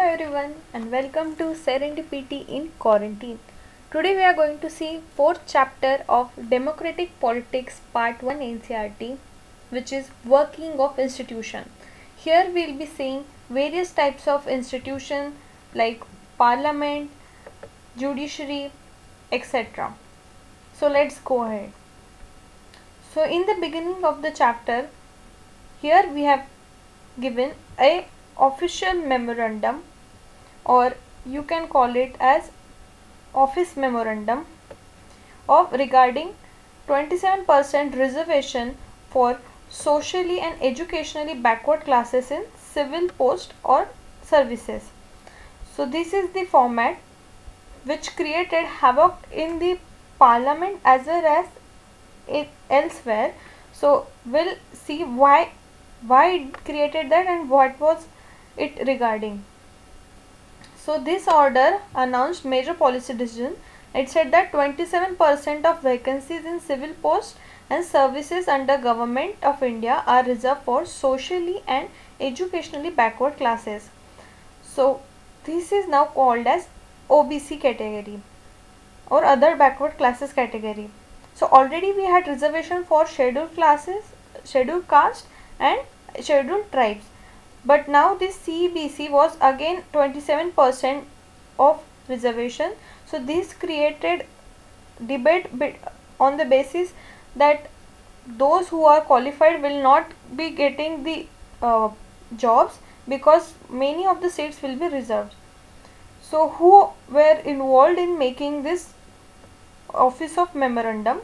everyone and welcome to Serendipity in Quarantine. Today we are going to see fourth chapter of Democratic Politics Part 1 NCERT, which is Working of Institution. Here we will be seeing various types of institution like Parliament, Judiciary, etc. So let's go ahead. So in the beginning of the chapter, here we have given a official memorandum, or you can call it as office memorandum of regarding 27% reservation for socially and educationally backward classes in civil post or services. So this is the format which created havoc in the parliament as well as elsewhere. So we'll see why it created that and what was it regarding. So this order announced major policy decision. It said that 27% of vacancies in civil posts and services under Government of India are reserved for socially and educationally backward classes. So this is now called as OBC category or other backward classes category. So already we had reservation for scheduled classes, scheduled caste and scheduled tribes. But now this CBC was again 27% of reservation. So this created debate on the basis that those who are qualified will not be getting the jobs because many of the seats will be reserved. So who were involved in making this office of memorandum?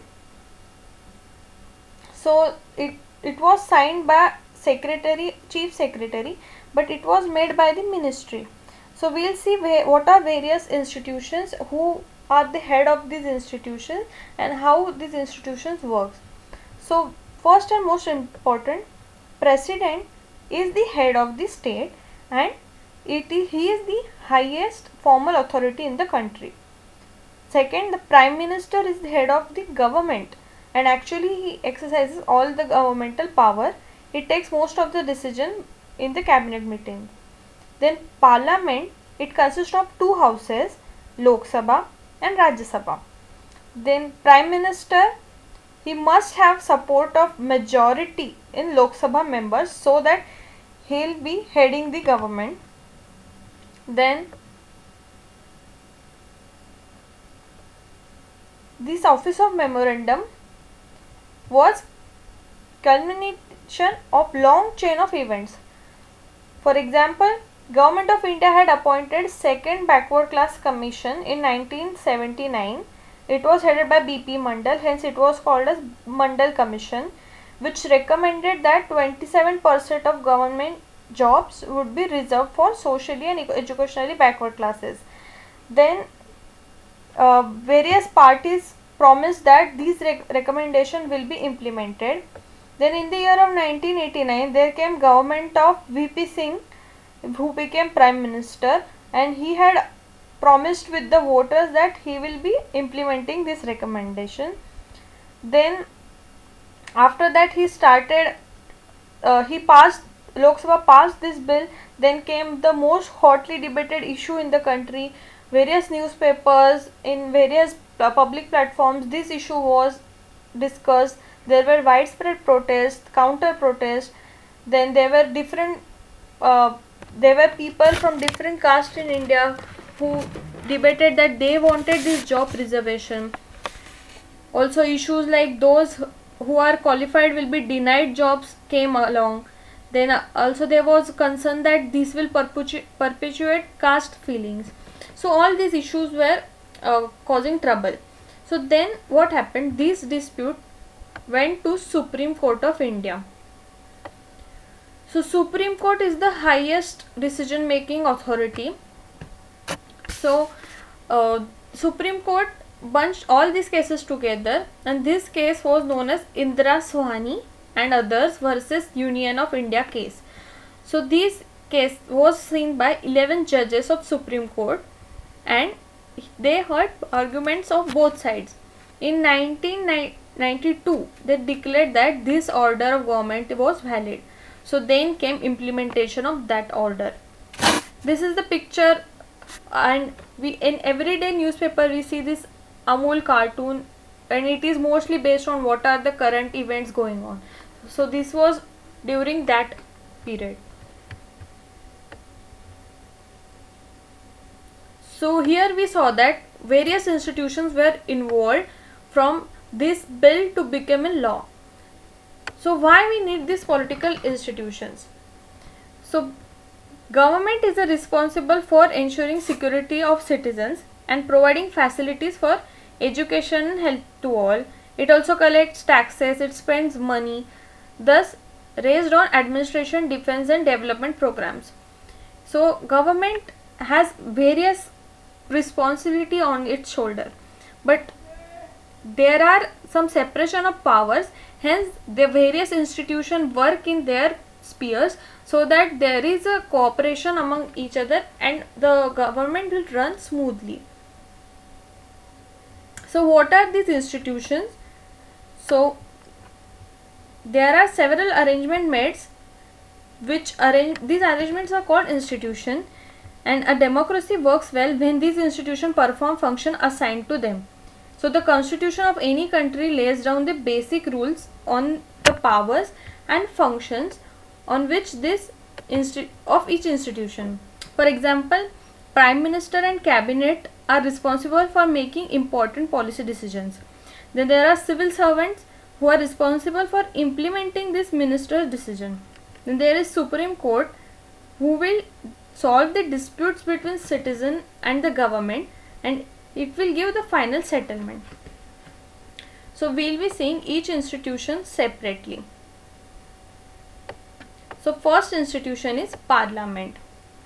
So it was signed by chief secretary, but it was made by the ministry. So we'll see what are various institutions, who are the head of these institutions and how these institutions works. So first and most important, president is the head of the state and he is the highest formal authority in the country. Second, the prime minister is the head of the government and actually he exercises all the governmental power. It takes most of the decision in the cabinet meeting. Then parliament, it consists of two houses, Lok Sabha and Rajya Sabha. Then prime minister, he must have support of majority in Lok Sabha members so that he will be heading the government. Then this office of memorandum was culmination of long chain of events. For example, Government of India had appointed second backward class commission in 1979. It was headed by BP Mandal, hence it was called as Mandal Commission, which recommended that 27% of government jobs would be reserved for socially and educationally backward classes. Then various parties promised that these recommendations will be implemented. Then in the year of 1989, there came government of VP Singh, who became prime minister, and he had promised with the voters that he will be implementing this recommendation. Then after that he started, Lok Sabha passed this bill. Then came the most hotly debated issue in the country. Various newspapers, in various public platforms, this issue was discussed. There were widespread protests, counter protests. Then there were people from different castes in India who debated that they wanted this job reservation. Also issues like those who are qualified will be denied jobs came along. Then also there was concern that this will perpetuate caste feelings. So all these issues were causing trouble. So then what happened? This dispute went to Supreme Court of India. So Supreme Court is the highest decision making authority. So Supreme Court bunched all these cases together, and this case was known as Indira Swani and others versus Union of India case. So this case was seen by 11 judges of Supreme Court and they heard arguments of both sides. In 1992, they declared that this order of government was valid. So then came implementation of that order. This is the picture, and we in everyday newspaper we see this Amul cartoon, and it is mostly based on what are the current events going on. So this was during that period. So here we saw that various institutions were involved from this bill to become a law. So why we need these political institutions? So government is responsible for ensuring security of citizens and providing facilities for education and health to all. It also collects taxes, it spends money, thus raised on administration, defense and development programs. So government has various responsibility on its shoulder, but there are some separation of powers, hence the various institutions work in their spheres so that there is a cooperation among each other and the government will run smoothly. So what are these institutions? So there are several arrangements made which these arrangements are called institution, and a democracy works well when these institutions perform function assigned to them. So the constitution of any country lays down the basic rules on the powers and functions on which this of each institution. For example, Prime Minister and Cabinet are responsible for making important policy decisions. Then there are civil servants who are responsible for implementing this minister's decision. Then there is Supreme Court who will solve the disputes between citizen and the government, and it will give the final settlement. So we will be seeing each institution separately. So first institution is Parliament.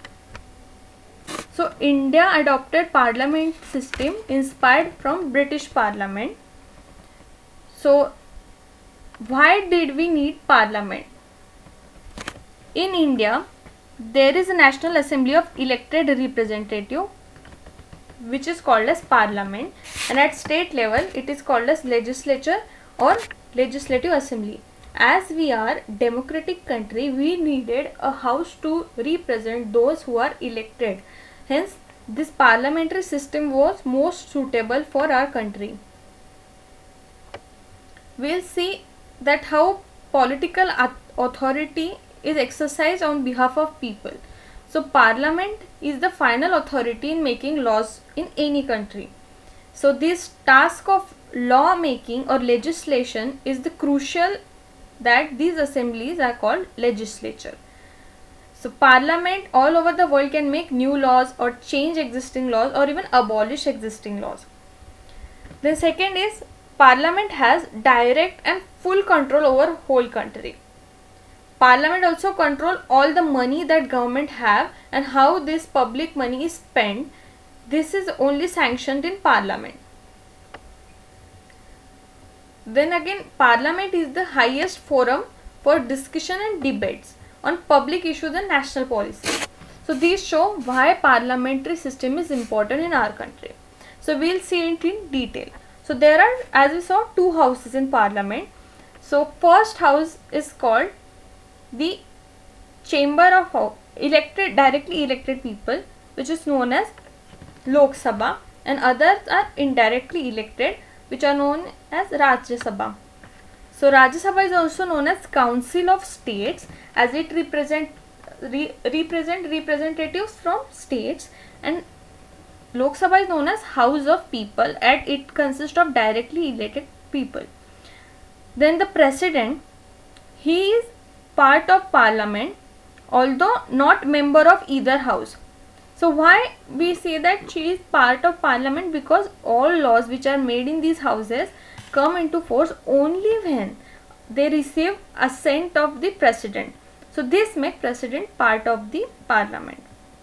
So India adopted Parliament system inspired from British Parliament. So why did we need Parliament? In India, there is a National Assembly of elected representative which is called as Parliament, and at state level it is called as Legislature or Legislative Assembly. As we are democratic country, we needed a house to represent those who are elected. Hence, this parliamentary system was most suitable for our country. We'll see that how political authority is exercised on behalf of people. So Parliament is the final authority in making laws in any country. So this task of law making or legislation is the crucial that these assemblies are called legislature. So Parliament all over the world can make new laws or change existing laws or even abolish existing laws. Then second is Parliament has direct and full control over whole country. Parliament also control all the money that government have and how this public money is spent. This is only sanctioned in Parliament. Then again, Parliament is the highest forum for discussion and debates on public issues and national policy. So these show why parliamentary system is important in our country. So we'll see it in detail. So there are, as we saw, two houses in Parliament. So first house is called the chamber of directly elected people, which is known as Lok Sabha, and others are indirectly elected, which are known as Rajya Sabha. So Rajya Sabha is also known as Council of States, as it represent representatives from states, and Lok Sabha is known as House of People, and it consists of directly elected people. Then the President, he is part of Parliament, although not member of either house. So why we say that she is part of Parliament? Because all laws which are made in these houses come into force only when they receive assent of the President. So this makes President part of the Parliament.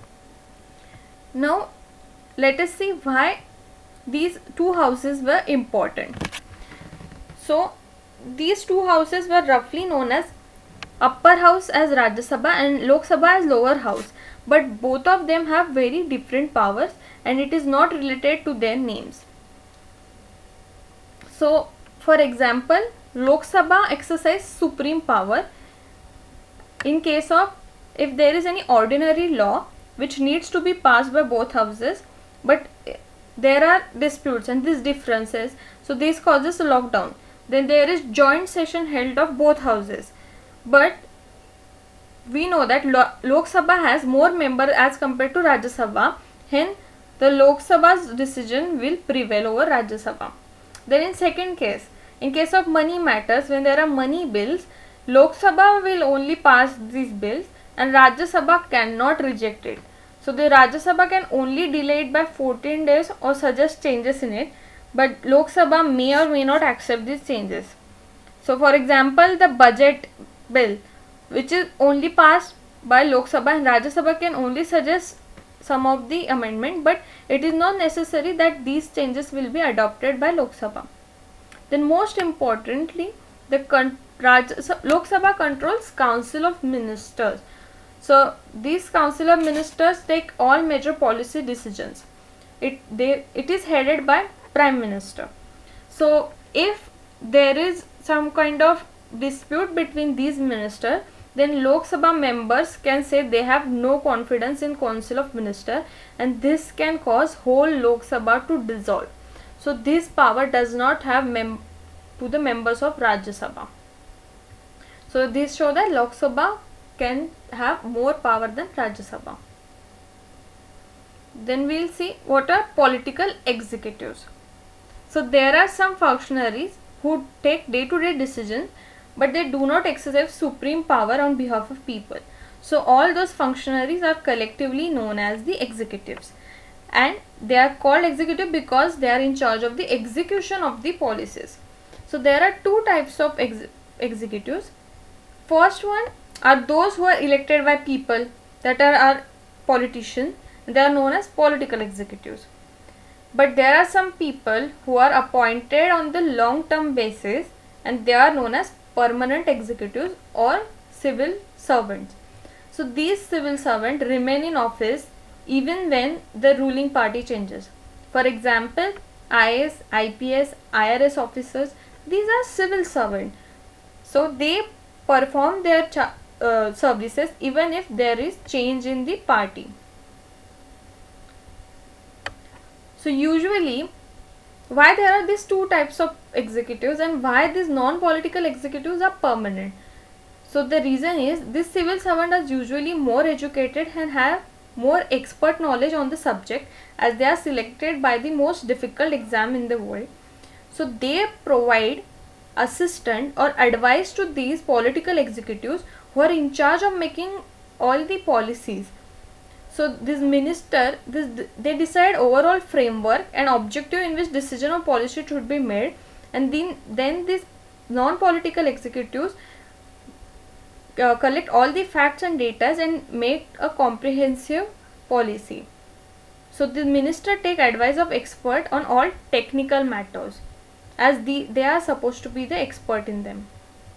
Now let us see why these two houses were important. So these two houses were roughly known as upper house as Rajya Sabha and Lok Sabha as lower house, but both of them have very different powers and it is not related to their names. So for example, Lok Sabha exercises supreme power in case of if there is any ordinary law which needs to be passed by both houses, but there are disputes and these differences, so this causes a lockdown. Then there is joint session held of both houses, but we know that Lok Sabha has more members as compared to Rajya Sabha, hence the Lok Sabha's decision will prevail over Rajya Sabha. Then in second case, in case of money matters, when there are money bills, Lok Sabha will only pass these bills and Rajya Sabha cannot reject it. So the Rajya Sabha can only delay it by 14 days or suggest changes in it, but Lok Sabha may or may not accept these changes. So for example, the budget bill, which is only passed by Lok Sabha, and Rajya Sabha can only suggest some of the amendment, but it is not necessary that these changes will be adopted by Lok Sabha. Then most importantly, the Lok Sabha controls Council of Ministers. So these Council of Ministers take all major policy decisions. It is headed by Prime Minister. So if there is some kind of dispute between these ministers, then Lok Sabha members can say they have no confidence in Council of Ministers, and this can cause whole Lok Sabha to dissolve. So this power does not have to the members of Rajya Sabha. So this shows that Lok Sabha can have more power than Rajya Sabha. Then we will see what are political executives. So there are some functionaries who take day-to-day decisions, but they do not exercise supreme power on behalf of people. So all those functionaries are collectively known as the executives, and they are called executive because they are in charge of the execution of the policies. So there are two types of executives. First one are those who are elected by people, that are our politicians. They are known as political executives. But there are some people who are appointed on the long-term basis, and they are known as permanent executives or civil servants. So these civil servants remain in office even when the ruling party changes. For example, IAS, IPS, IRS officers, these are civil servants. So they perform their services even if there is change in the party. So usually, why there are these two types of executives and why these non-political executives are permanent? So the reason is these civil servants are usually more educated and have more expert knowledge on the subject, as they are selected by the most difficult exam in the world. So they provide assistance or advice to these political executives who are in charge of making all the policies. So this minister, they decide overall framework and objective in which decision or policy should be made, and then these non-political executives collect all the facts and data and make a comprehensive policy. So the minister take advice of expert on all technical matters, as they are supposed to be the expert in them.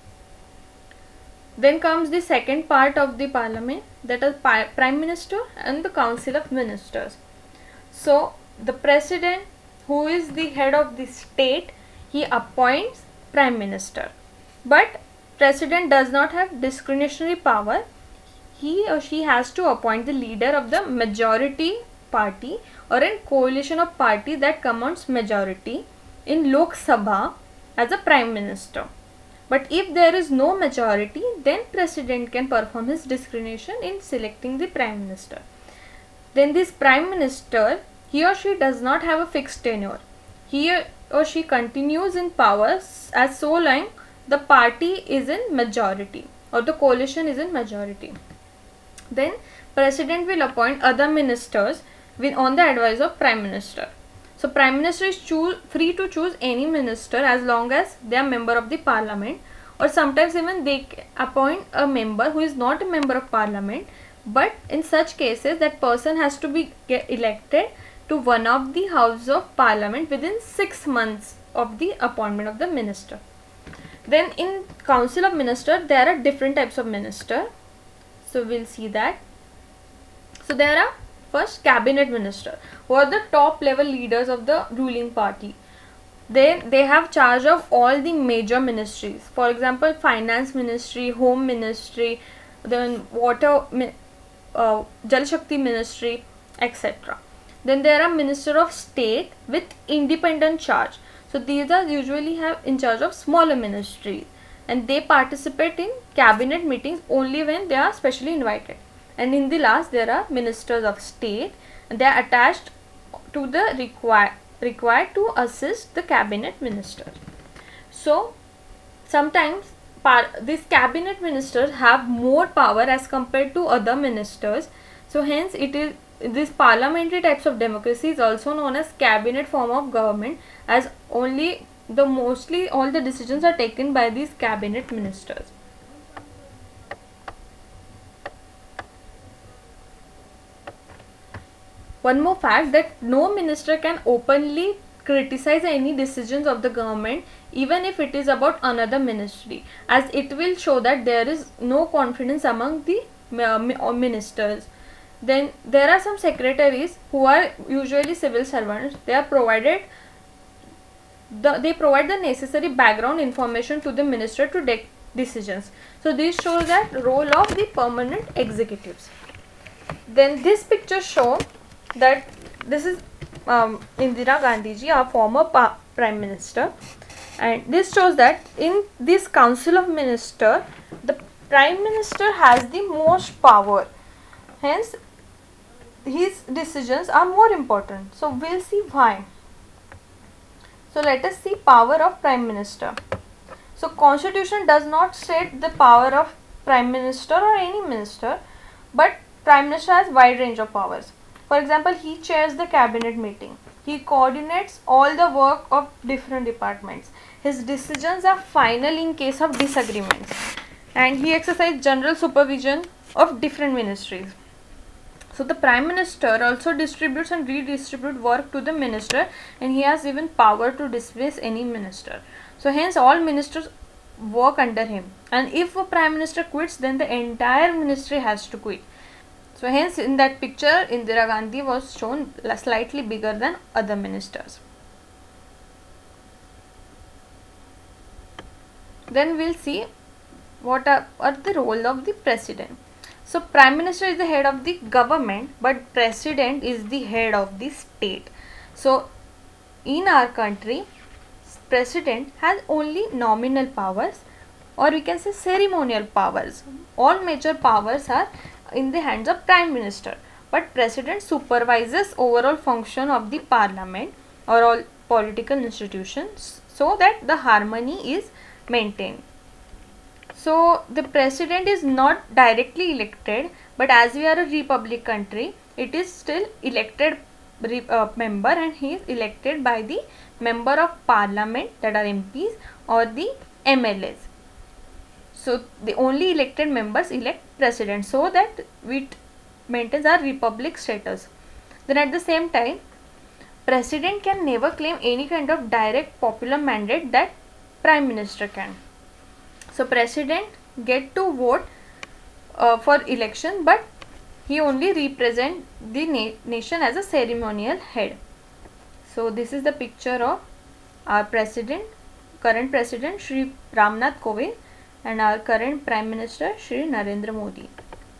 Then comes the second part of the parliament, that is Prime Minister and the Council of Ministers. So the president, who is the head of the state, he appoints Prime Minister. But president does not have discretionary power. He or she has to appoint the leader of the majority party or a coalition of party that commands majority in Lok Sabha as a Prime Minister. But if there is no majority, then president can perform his discretion in selecting the Prime Minister. Then this Prime Minister, he or she does not have a fixed tenure. He or she continues in power as so long the party is in majority or the coalition is in majority. Then president will appoint other ministers on the advice of Prime Minister. So Prime Minister is free to choose any minister as long as they are member of the parliament, or sometimes even they appoint a member who is not a member of parliament, but in such cases that person has to be elected to one of the houses of parliament within 6 months of the appointment of the minister. Then in Council of Ministers there are different types of minister. So we'll see that. So there are first cabinet minister, who are the top level leaders of the ruling party. They have charge of all the major ministries. For example, finance ministry, home ministry, then water Jal Shakti Ministry, etc. Then there are Minister of State with independent charge. So these are usually have in charge of smaller ministries, and they participate in cabinet meetings only when they are specially invited. And in the last there are Ministers of State, and they are attached to the required to assist the cabinet minister. So sometimes these cabinet ministers have more power as compared to other ministers. So hence it is this parliamentary types of democracy is also known as cabinet form of government, as mostly all the decisions are taken by these cabinet ministers. One more fact, that no minister can openly criticize any decisions of the government even if it is about another ministry, as it will show that there is no confidence among the ministers. Then there are some secretaries who are usually civil servants. They provide the necessary background information to the minister to take decisions. So this shows that role of the permanent executives. Then this picture shows that this is Indira Gandhi ji, our former prime minister, and this shows that in this council of minister the prime minister has the most power, hence his decisions are more important. So we'll see why. So let us see power of prime minister. So constitution does not state the power of prime minister or any minister, but prime minister has wide range of powers. For example, he chairs the cabinet meeting. He coordinates all the work of different departments. His decisions are final in case of disagreements. And he exercises general supervision of different ministries. So the prime minister also distributes and redistributes work to the minister, and he has even power to dismiss any minister. So hence all ministers work under him. And if a prime minister quits, then the entire ministry has to quit. So hence in that picture Indira Gandhi was shown slightly bigger than other ministers. Then we'll see what are the role of the president. So prime minister is the head of the government, but president is the head of the state. So in our country, president has only nominal powers, or we can say ceremonial powers. All major powers are in the hands of prime minister, but president supervises overall function of the parliament or all political institutions so that the harmony is maintained. So the president is not directly elected, but as we are a republic country, it is still elected member, and he is elected by the member of parliament, that are MPs, or the MLAs. So the only elected members elect president, so that it maintains our republic status. Then at the same time, president can never claim any kind of direct popular mandate that prime minister can. So president get to vote for election, but he only represent the nation as a ceremonial head. So this is the picture of our president, current president Shri Ramnath Kovind, and our current prime minister Shri Narendra Modi.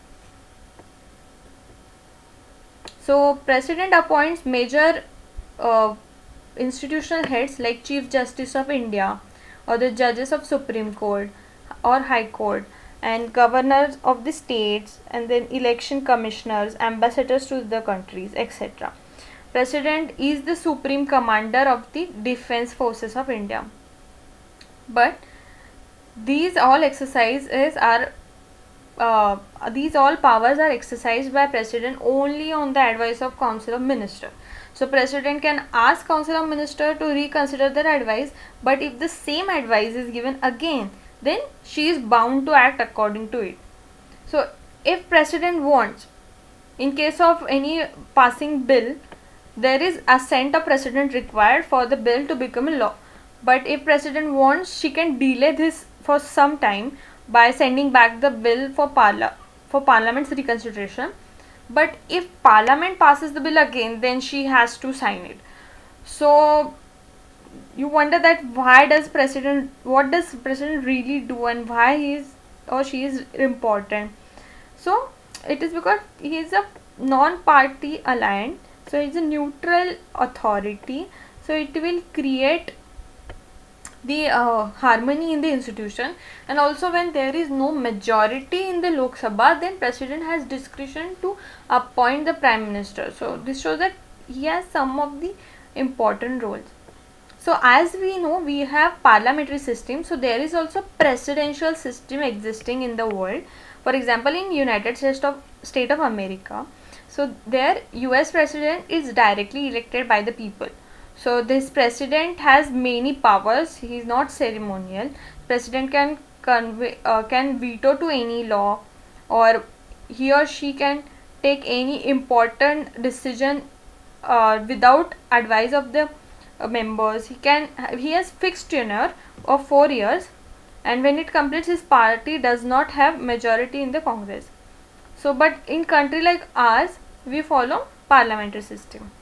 So president appoints major institutional heads like Chief Justice of India, or the judges of Supreme Court or High Court, and governors of the states, and then election commissioners, ambassadors to the countries, etc. President is the supreme commander of the defense forces of India. But these all exercises are these all powers are exercised by president only on the advice of council of minister. So president can ask council of minister to reconsider their advice, but if the same advice is given again, then she is bound to act according to it. So if president wants, in case of any passing bill, there is assent of president required for the bill to become a law. But if president wants, she can delay this for some time by sending back the bill for parliament's reconsideration. But if parliament passes the bill again, then she has to sign it. So you wonder that what does president really do, and why he is or she is important. So it is because he is a non-party aligned, so it's a neutral authority, so it will create the harmony in the institution. And also when there is no majority in the Lok Sabha, then president has discretion to appoint the prime minister. So this shows that he has some of the important roles. So as we know, we have parliamentary system, so there is also presidential system existing in the world. For example, in United States of America, so their US president is directly elected by the people. So this president has many powers. He is not ceremonial. President can veto to any law, or he or she can take any important decision without advice of the members. He has fixed tenure of 4 years, and when it completes, his party does not have majority in the Congress. So but in country like ours, we follow parliamentary system.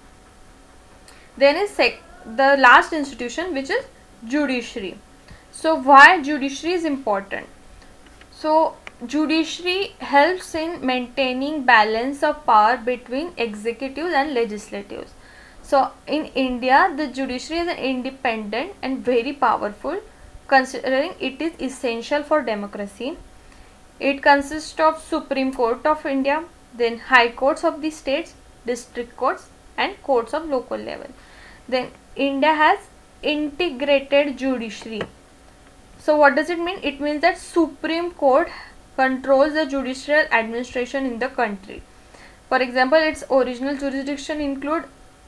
Then is the last institution, which is judiciary. So why judiciary is important? So judiciary helps in maintaining balance of power between executives and legislatives. So in India, the judiciary is independent and very powerful, considering it is essential for democracy. It consists of Supreme Court of India, then High Courts of the states, district courts, and courts of local level. Then India has integrated judiciary. So what does it mean? It means that Supreme Court controls the judicial administration in the country. For example, its original jurisdiction include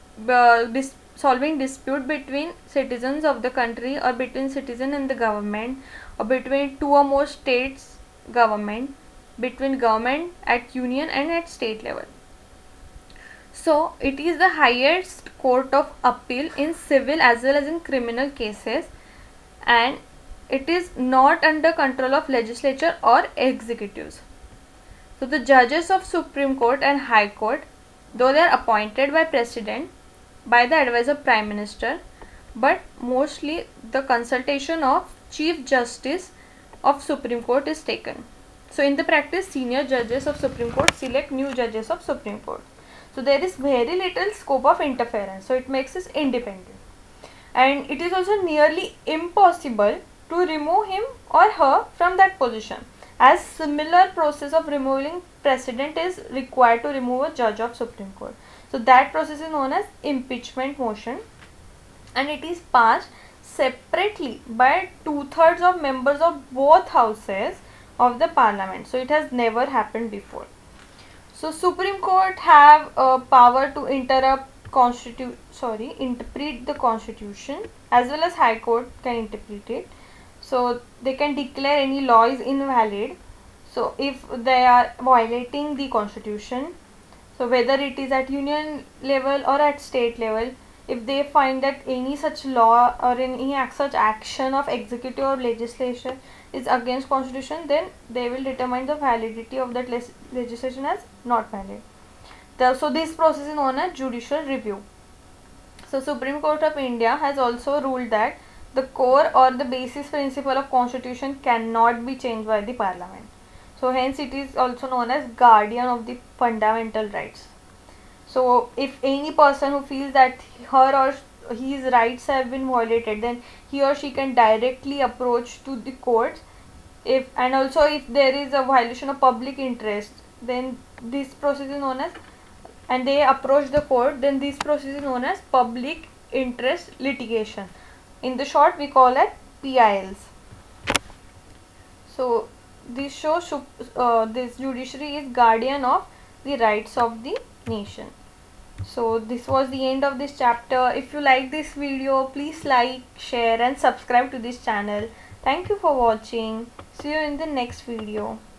solving dispute between citizens of the country, or between citizen and the government, or between two or more states government, between government at union and at state level. So it is the highest court of appeal in civil as well as in criminal cases, and it is not under control of legislature or executives. So the judges of Supreme Court and High Court, though they are appointed by president by the advice of prime minister, but mostly the consultation of Chief Justice of Supreme Court is taken. So in the practice, senior judges of Supreme Court select new judges of Supreme Court. So there is very little scope of interference, so it makes us independent. And it is also nearly impossible to remove him or her from that position, as similar process of removing president is required to remove a judge of Supreme Court. So that process is known as impeachment motion, and it is passed separately by 2/3 of members of both houses of the parliament. So it has never happened before. So Supreme Court have power to interpret the constitution, as well as High Court can interpret it. So they can declare any law is invalid, so if they are violating the constitution, so whether it is at union level or at state level, if they find that any such law or any such action of executive or legislation is against constitution, then they will determine the validity of that legislation as not valid. So this process is known as judicial review. So Supreme Court of India has also ruled that the core or the basis principle of constitution cannot be changed by the parliament. So hence it is also known as guardian of the fundamental rights. So if any person who feels that her or his rights have been violated, then he or she can directly approach to the courts. And also if there is a violation of public interest, then this process is known as, and they approach the court, then this process is known as public interest litigation. In the short, we call it PILs. So this shows this judiciary is guardian of the rights of the nation. So this was the end of this chapter. If you like this video, please like, share and subscribe to this channel. Thank you for watching. See you in the next video.